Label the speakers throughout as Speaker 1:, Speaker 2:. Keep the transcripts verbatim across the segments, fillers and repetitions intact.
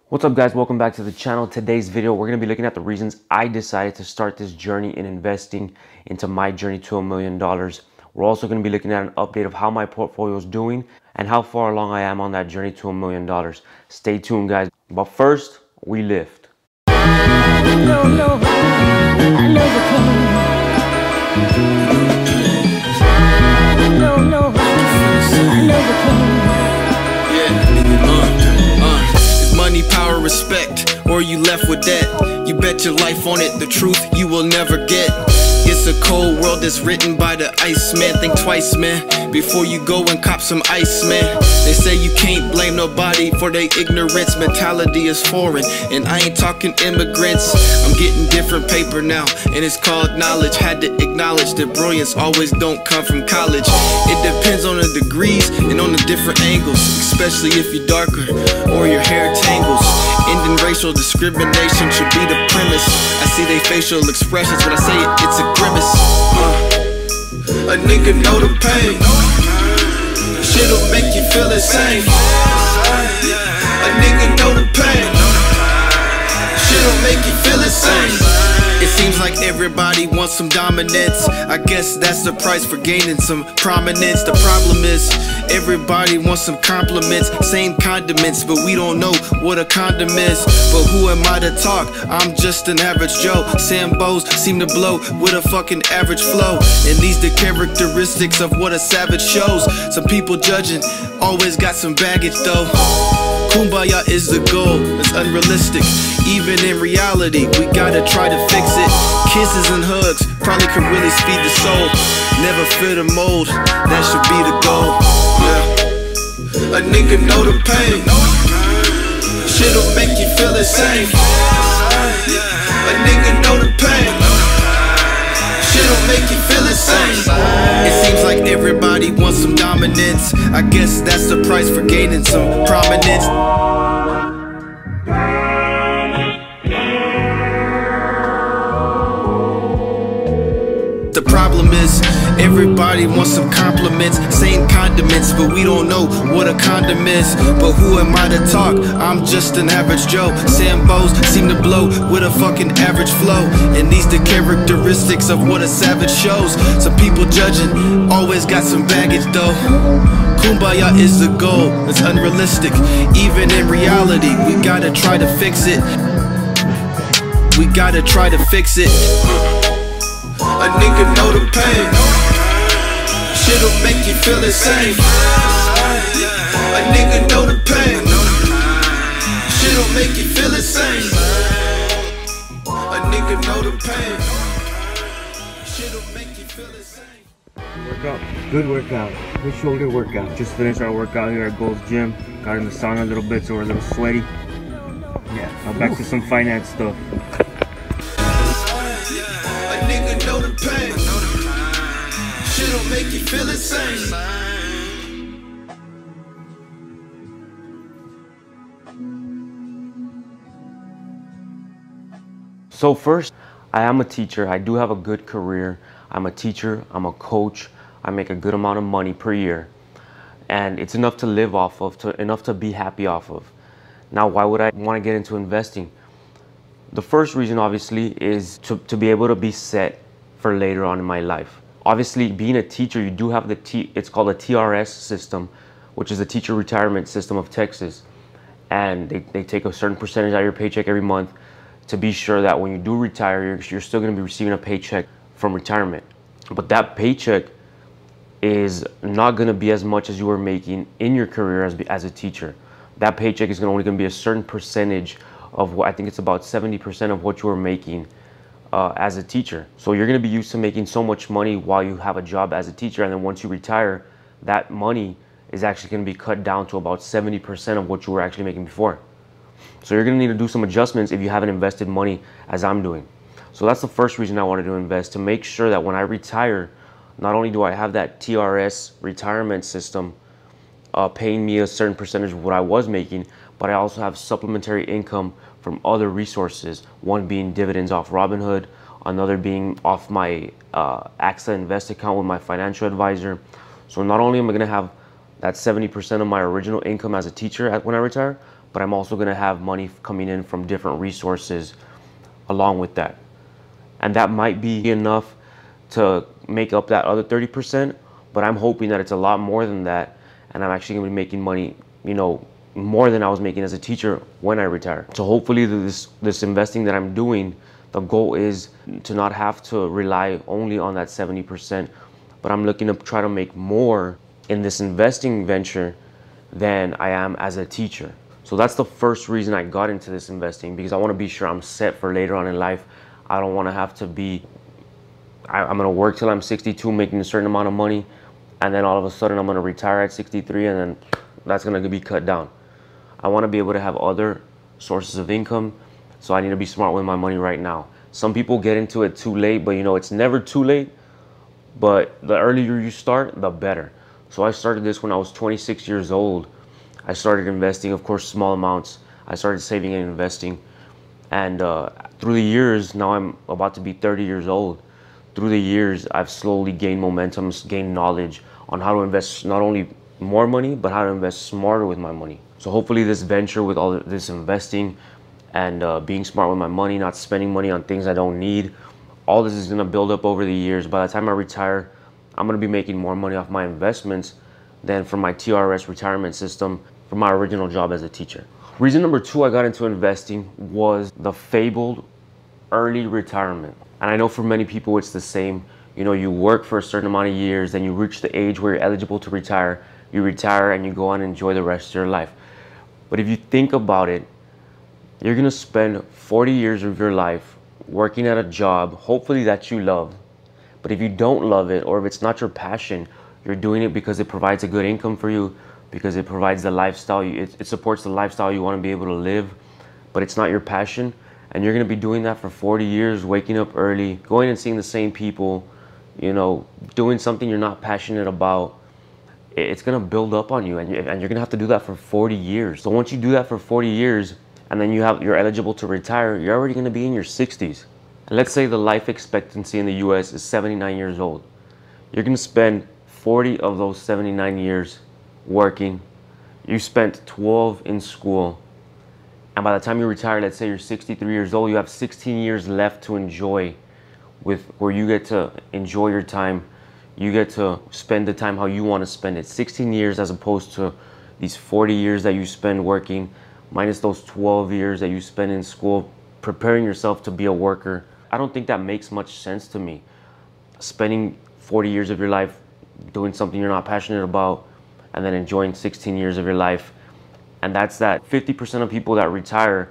Speaker 1: What's up guys, welcome back to the channel. Today's video we're going to be looking at the reasons I decided to start this journey in investing into my journey to a million dollars. We're also going to be looking at an update of how my portfolio is doing and how far along I am on that journey to a million dollars. Stay tuned guys, but first we lift.
Speaker 2: No, no, I know you can. No, no, I know you can.
Speaker 3: Money, power, respect, or you left with that. You bet your life on it, the truth you will never get. It's a cold world that's written by the ice man. Think twice, man, before you go and cop some ice, man. They say you can't blame nobody for their ignorance. Mentality is foreign, and I ain't talking immigrants. I'm getting different paper now, and it's called knowledge. Had to acknowledge that brilliance always don't come from college. It depends on the degrees and on the different angles, especially if you're darker or your hair tangles. Ending racial discrimination should be the premise. I see they facial expressions when I say it, it's a grimace. uh, A nigga know the pain. Shit'll make you feel insane. A nigga know the pain. Shit'll make you feel insane. It seems like everybody wants some dominance. I guess that's the price for gaining some prominence. The problem is everybody wants some compliments, same condiments, but we don't know what a condom is. But who am I to talk? I'm just an average Joe. Sambos seem to blow with a fucking average flow, and these the characteristics of what a savage shows. Some people judging always got some baggage though. Kumbaya is the goal, it's unrealistic. Even in reality, we gotta try to fix it. Kisses and hugs probably could really speed the soul. Never fit a mold, that should be the goal. Yeah. A nigga know the pain. Shit'll make you feel insane. A nigga know the pain. Shit'll make you feel insane. It seems like everybody wants some dominance. I guess that's the price for gaining some prominence. The problem is everybody wants some compliments, same condiments, but we don't know what a condom is. But who am I to talk? I'm just an average Joe. Sambos seem to blow with a fucking average flow, and these the characteristics of what a savage shows. Some people judging always got some baggage though. Kumbaya is the goal, it's unrealistic. Even in reality, we gotta try to fix it. We gotta try to fix it. A nigga know the pain. Shit'll make you feel insane. A nigga know the pain. Shit'll make you feel insane. A nigga know the pain. Shit'll make you feel insane.
Speaker 1: Workout, good workout, good shoulder workout. Just finished our workout here at Gold's Gym. Got in the sauna a little bit, so we're a little sweaty. Yeah, now back to some finance stuff.
Speaker 3: Know the pain. Shit'll make you feel insane.
Speaker 1: So first, I am a teacher. I do have a good career. I'm a teacher, I'm a coach. I make a good amount of money per year, and it's enough to live off of, to, enough to be happy off of. Now, why would I want to get into investing? The first reason obviously is to, to be able to be set for later on in my life. Obviously, being a teacher, you do have the T, it's called a T R S system, which is the teacher retirement system of Texas. And they, they take a certain percentage out of your paycheck every month to be sure that when you do retire, you're, you're still gonna be receiving a paycheck from retirement. But that paycheck is not gonna be as much as you were making in your career as, as a teacher. That paycheck is only gonna be a certain percentage of what, I think it's about seventy percent of what you were making Uh, as a teacher. So you're going to be used to making so much money while you have a job as a teacher, and then once you retire, that money is actually going to be cut down to about seventy percent of what you were actually making before. So you're going to need to do some adjustments if you haven't invested money as I'm doing. So that's the first reason I wanted to invest, to make sure that when I retire, not only do I have that T R S retirement system uh, paying me a certain percentage of what I was making, but I also have supplementary income from other resources, one being dividends off Robinhood, another being off my uh, A X A Invest account with my financial advisor. So not only am I going to have that seventy percent of my original income as a teacher at, when I retire, but I'm also going to have money coming in from different resources along with that. And that might be enough to make up that other thirty percent, but I'm hoping that it's a lot more than that, and I'm actually going to be making money, you know, more than I was making as a teacher when I retire. So hopefully this this investing that I'm doing, the goal is to not have to rely only on that seventy percent, but I'm looking to try to make more in this investing venture than I am as a teacher. So that's the first reason I got into this investing, because I want to be sure I'm set for later on in life. I don't want to have to be, I, I'm going to work till I'm sixty-two making a certain amount of money, and then all of a sudden I'm going to retire at sixty-three, and then that's going to be cut down. I want to be able to have other sources of income, so I need to be smart with my money right now. Some people get into it too late, but you know, it's never too late, but the earlier you start, the better. So I started this when I was twenty-six years old. I started investing, of course, small amounts. I started saving and investing. And uh, through the years, now I'm about to be thirty years old. Through the years, I've slowly gained momentum, gained knowledge on how to invest not only more money, but how to invest smarter with my money. So hopefully this venture with all this investing and uh, being smart with my money, not spending money on things I don't need, all this is gonna build up over the years. By the time I retire, I'm gonna be making more money off my investments than from my T R S retirement system from my original job as a teacher. Reason number two I got into investing was the fabled early retirement. And I know for many people it's the same. You know, you work for a certain amount of years, then you reach the age where you're eligible to retire. You retire and you go on and enjoy the rest of your life. But if you think about it, you're gonna spend forty years of your life working at a job, hopefully that you love. But if you don't love it, or if it's not your passion, you're doing it because it provides a good income for you, because it provides the lifestyle, you, it, it supports the lifestyle you want to be able to live, but it's not your passion, and you're going to be doing that for forty years, waking up early, going and seeing the same people, you know, doing something you're not passionate about, it's going to build up on you, and, you, and you're going to have to do that for forty years. So once you do that for forty years, and then you have, you're eligible to retire, you're already going to be in your sixties. And let's say the life expectancy in the U S is seventy-nine years old. You're going to spend forty of those seventy-nine years working. You spent twelve in school, and by the time you retire, let's say you're sixty-three years old, you have sixteen years left to enjoy, with where you get to enjoy your time. You get to spend the time how you want to spend it. sixteen years as opposed to these forty years that you spend working, minus those twelve years that you spend in school preparing yourself to be a worker. I don't think that makes much sense to me. Spending forty years of your life doing something you're not passionate about, and then enjoying sixteen years of your life. And that's that fifty percent of people that retire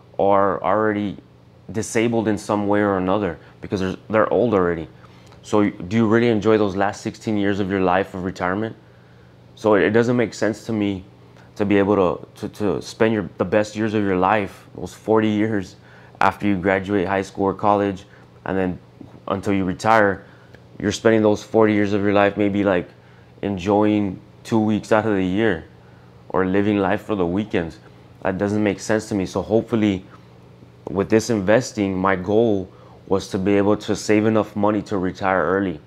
Speaker 1: are already disabled in some way or another because they're, they're old already. So do you really enjoy those last sixteen years of your life of retirement? So it doesn't make sense to me to be able to, to, to spend your, the best years of your life, those forty years after you graduate high school or college, and then until you retire, you're spending those forty years of your life maybe like enjoying two weeks out of the year or living life for the weekends. That doesn't make sense to me. So hopefully with this investing, my goal was to be able to save enough money to retire early.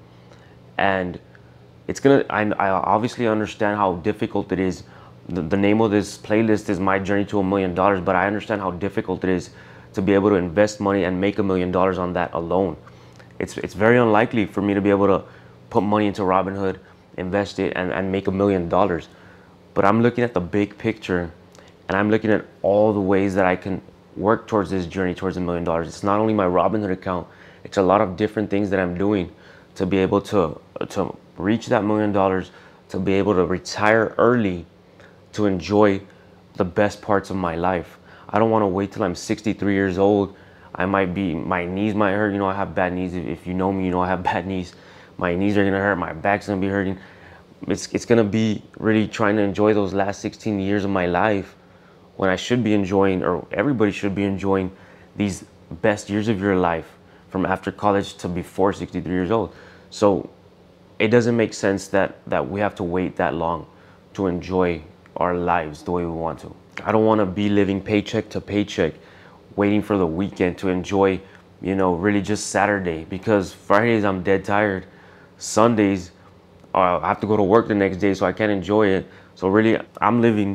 Speaker 1: And it's gonna, I, I obviously understand how difficult it is. The, the name of this playlist is My Journey to a Million Dollars, but I understand how difficult it is to be able to invest money and make a million dollars on that alone. It's, it's very unlikely for me to be able to put money into Robinhood, invest it, and, and make a million dollars. But I'm looking at the big picture, and I'm looking at all the ways that I can work towards this journey towards a million dollars. It's not only my Robinhood account, it's a lot of different things that I'm doing to be able to, to reach that million dollars, to be able to retire early, to enjoy the best parts of my life. I don't want to wait till I'm sixty-three years old. I might be, my knees might hurt. You know, I have bad knees. If you know me, you know I have bad knees. My knees are going to hurt. My back's going to be hurting. It's, it's going to be really trying to enjoy those last sixteen years of my life when I should be enjoying, or everybody should be enjoying, these best years of your life from after college to before sixty-three years old. So it doesn't make sense that, that we have to wait that long to enjoy our lives the way we want to. I don't want to be living paycheck to paycheck, waiting for the weekend to enjoy, you know, really just Saturday, because Fridays I'm dead tired. Sundays, uh, I have to go to work the next day, so I can't enjoy it. So really, I'm living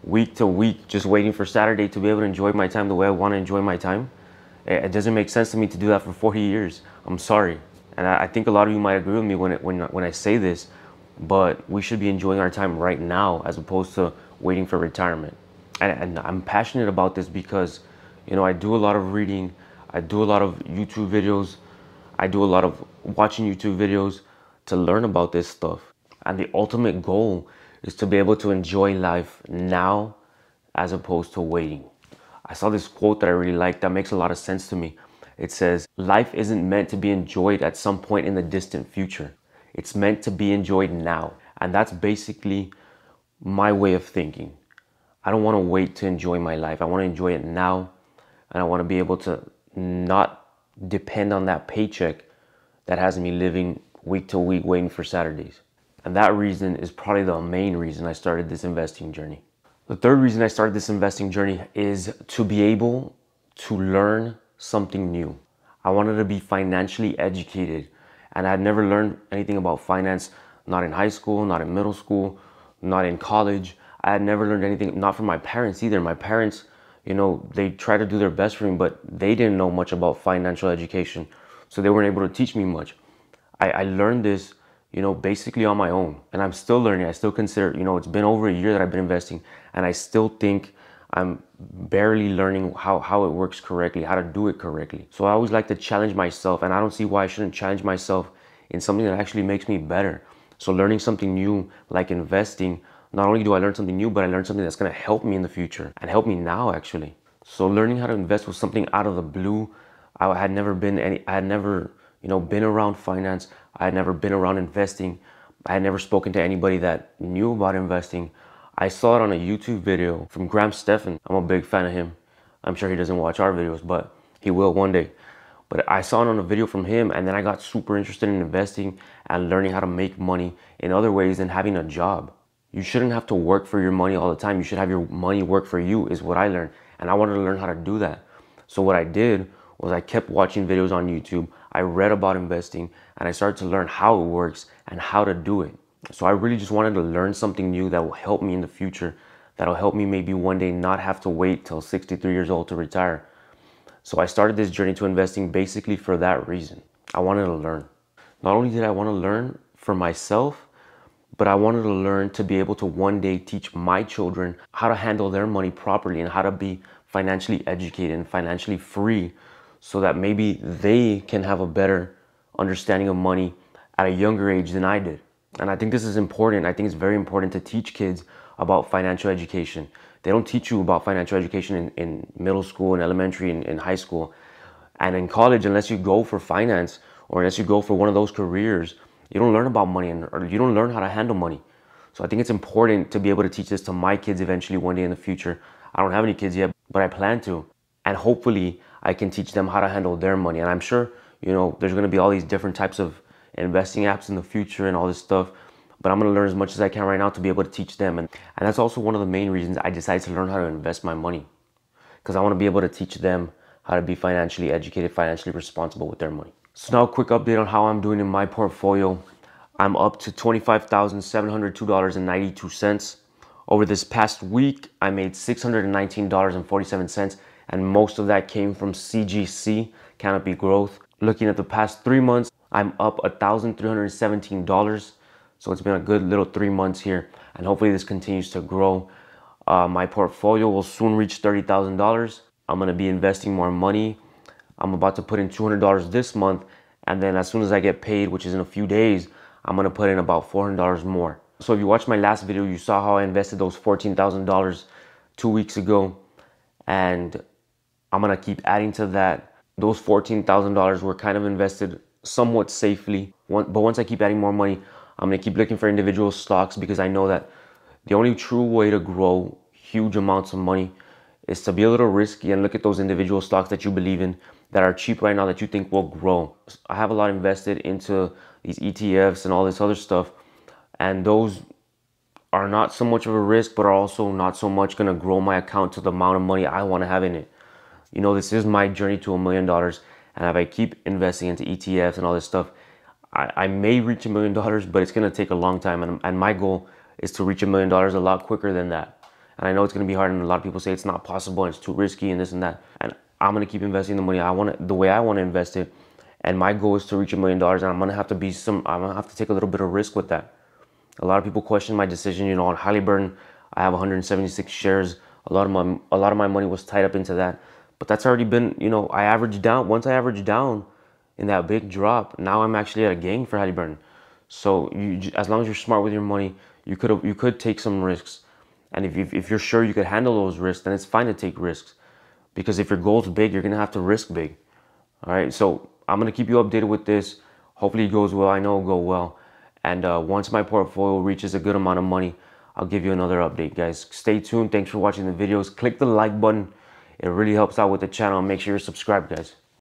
Speaker 1: week to week, just waiting for Saturday to be able to enjoy my time the way I want to enjoy my time. It, it doesn't make sense to me to do that for forty years. I'm sorry. And I, I think a lot of you might agree with me when, it, when, when I say this, but we should be enjoying our time right now as opposed to waiting for retirement. And, and I'm passionate about this because, you know, I do a lot of reading, I do a lot of YouTube videos, I do a lot of watching YouTube videos to learn about this stuff. And the ultimate goal is to be able to enjoy life now as opposed to waiting. I saw this quote that I really like that makes a lot of sense to me. It says, life isn't meant to be enjoyed at some point in the distant future. It's meant to be enjoyed now. And that's basically my way of thinking. I don't want to wait to enjoy my life. I want to enjoy it now. And I want to be able to not depend on that paycheck that has me living week to week waiting for Saturdays. And that reason is probably the main reason I started this investing journey. The third reason I started this investing journey is to be able to learn something new. I wanted to be financially educated, and I had never learned anything about finance, not in high school, not in middle school, not in college. I had never learned anything, not from my parents either. My parents, you know, they tried to do their best for me, but they didn't know much about financial education, so they weren't able to teach me much. I, I learned this, you know, basically on my own, and I'm still learning. I still consider, you know, it's been over a year that I've been investing, and I still think I'm barely learning how, how it works correctly, how to do it correctly. So I always like to challenge myself, and I don't see why I shouldn't challenge myself in something that actually makes me better. So learning something new, like investing, not only do I learn something new, but I learn something that's gonna help me in the future and help me now actually. So learning how to invest was something out of the blue. I had never been any, I had never, you know, been around finance. I had never been around investing. I had never spoken to anybody that knew about investing. I saw it on a YouTube video from Graham Stephan. I'm a big fan of him. I'm sure he doesn't watch our videos, but he will one day. But I saw it on a video from him, and then I got super interested in investing and learning how to make money in other ways than having a job. You shouldn't have to work for your money all the time. You should have your money work for you, is what I learned. And I wanted to learn how to do that. So what I did was I kept watching videos on YouTube. I read about investing, and I started to learn how it works and how to do it. So I really just wanted to learn something new that will help me in the future, that'll help me maybe one day not have to wait till sixty-three years old to retire. So I started this journey to investing basically for that reason. I wanted to learn. Not only did I want to learn for myself, but I wanted to learn to be able to one day teach my children how to handle their money properly and how to be financially educated and financially free, so that maybe they can have a better understanding of money at a younger age than I did. And I think this is important. I think it's very important to teach kids about financial education. They don't teach you about financial education in, in middle school and elementary and in high school. And in college, unless you go for finance or unless you go for one of those careers, you don't learn about money and, or you don't learn how to handle money. So I think it's important to be able to teach this to my kids eventually one day in the future. I don't have any kids yet, but I plan to. And hopefully I can teach them how to handle their money. And I'm sure, you know, there's going to be all these different types of investing apps in the future and all this stuff, but I'm going to learn as much as I can right now to be able to teach them. And, and that's also one of the main reasons I decided to learn how to invest my money, because I want to be able to teach them how to be financially educated, financially responsible with their money. So now a quick update on how I'm doing in my portfolio. I'm up to twenty-five thousand seven hundred two dollars and ninety-two cents. Over this past week, I made six hundred nineteen dollars and forty-seven cents, and most of that came from C G C, Canopy Growth. Looking at the past three months, I'm up one thousand three hundred seventeen dollars. So it's been a good little three months here, and hopefully this continues to grow. Uh, my portfolio will soon reach thirty thousand dollars. I'm gonna be investing more money. I'm about to put in two hundred dollars this month, and then as soon as I get paid, which is in a few days, I'm gonna put in about four hundred dollars more. So if you watched my last video, you saw how I invested those fourteen thousand dollars two weeks ago, and I'm gonna keep adding to that. Those fourteen thousand dollars were kind of invested somewhat safely, but once I keep adding more money, I'm gonna keep looking for individual stocks, because I know that the only true way to grow huge amounts of money is to be a little risky and look at those individual stocks that you believe in, that are cheap right now, that you think will grow. I have a lot invested into these E T Fs and all this other stuff, and those are not so much of a risk, but are also not so much gonna grow my account to the amount of money I wanna have in it. You know, this is my journey to a million dollars, and if I keep investing into E T Fs and all this stuff, I, I may reach a million dollars, but it's gonna take a long time, and, and my goal is to reach a million dollars a lot quicker than that. And I know it's going to be hard, and a lot of people say it's not possible and it's too risky and this and that. And I'm going to keep investing the money I want to, the way I want to invest it. And my goal is to reach a million dollars, and I'm going to have to be some, I'm going to have to take a little bit of risk with that. A lot of people question my decision, you know, on Halliburton. I have one hundred seventy-six shares. A lot of my, a lot of my money was tied up into that. But that's already been, you know, I averaged down. Once I averaged down in that big drop, now I'm actually at a gain for Halliburton. So you, as long as you're smart with your money, you could you could take some risks. And if, you, if you're sure you could handle those risks, then it's fine to take risks. Because if your goal's big, you're going to have to risk big. All right, so I'm going to keep you updated with this. Hopefully it goes well. I know it'll go well. And uh, once my portfolio reaches a good amount of money, I'll give you another update, guys. Stay tuned. Thanks for watching the videos. Click the like button. It really helps out with the channel. Make sure you're subscribed, guys.